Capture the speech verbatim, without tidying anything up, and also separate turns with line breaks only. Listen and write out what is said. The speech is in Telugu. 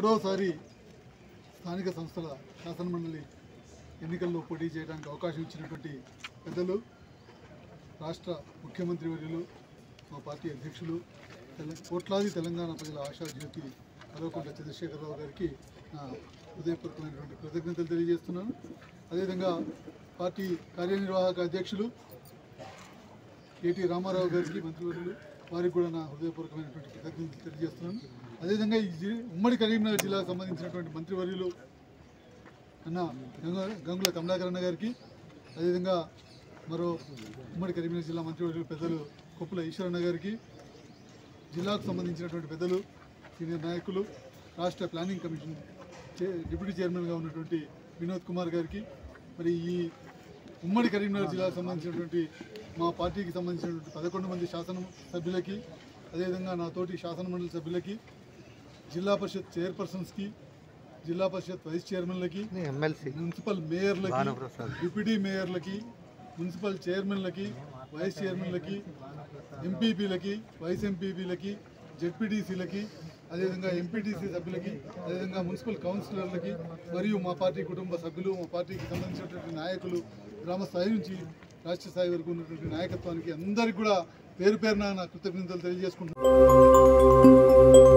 మూడవసారి స్థానిక సంస్థల శాసనమండలి ఎన్నికల్లో పోటీ చేయడానికి అవకాశం ఇచ్చినటువంటి పెద్దలు రాష్ట్ర ముఖ్యమంత్రి వర్యులు మా పార్టీ అధ్యక్షులు కోట్లాది తెలంగాణ ప్రజల ఆశాజ్యోతి కల్వకుంట్ల చంద్రశేఖరరావు గారికి నా హృదయపూర్వకమైనటువంటి కృతజ్ఞతలు తెలియజేస్తున్నాను. అదేవిధంగా పార్టీ కార్యనిర్వాహక అధ్యక్షులు కేటీ రామారావు గారికి మంత్రివర్యులు వారికి కూడా నా హృదయపూర్వకమైనటువంటి కృతజ్ఞతలు తెలియజేస్తున్నాను. అదేవిధంగా ఈ ఉమ్మడి కరీంనగర్ జిల్లాకు సంబంధించినటువంటి మంత్రివర్యులు అన్న గంగుల కమలాకరణ గారికి, అదేవిధంగా మరో ఉమ్మడి కరీంనగర్ జిల్లా మంత్రివర్యులు పెద్దలు కొప్పుల ఈశ్వరన్న గారికి, జిల్లాకు సంబంధించినటువంటి పెద్దలు సీనియర్ నాయకులు రాష్ట్ర ప్లానింగ్ కమిషన్ డిప్యూటీ చైర్మన్గా ఉన్నటువంటి వినోద్ కుమార్ గారికి, మరి ఈ ఉమ్మడి కరీంనగర్ జిల్లాకు సంబంధించినటువంటి మా పార్టీకి సంబంధించినటువంటి పదకొండు మంది శాసన సభ్యులకి, అదేవిధంగా నా తోటి శాసనమండలి సభ్యులకి, జిల్లా పరిషత్ చైర్పర్సన్స్కి, జిల్లా పరిషత్ వైస్ చైర్మన్లకి, మున్సిపల్ మేయర్లకి, డిప్యూటీ మేయర్లకి, మున్సిపల్ చైర్మన్లకి, వైస్ చైర్మన్లకి, ఎంపీపీలకి, వైస్ ఎంపీపీలకి, జెడ్పీటీసీలకి, అదేవిధంగా ఎంపీటీసీ సభ్యులకి, అదేవిధంగా మున్సిపల్ కౌన్సిలర్లకి మరియు మా పార్టీ కుటుంబ సభ్యులు, మా పార్టీకి సంబంధించినటువంటి నాయకులు, గ్రామ స్థాయి నుంచి రాష్ట్ర స్థాయి వరకు ఉన్నటువంటి నాయకత్వానికి అందరికీ కూడా పేరు పేరున నా కృతజ్ఞతలు తెలియజేసుకుంటున్నాను.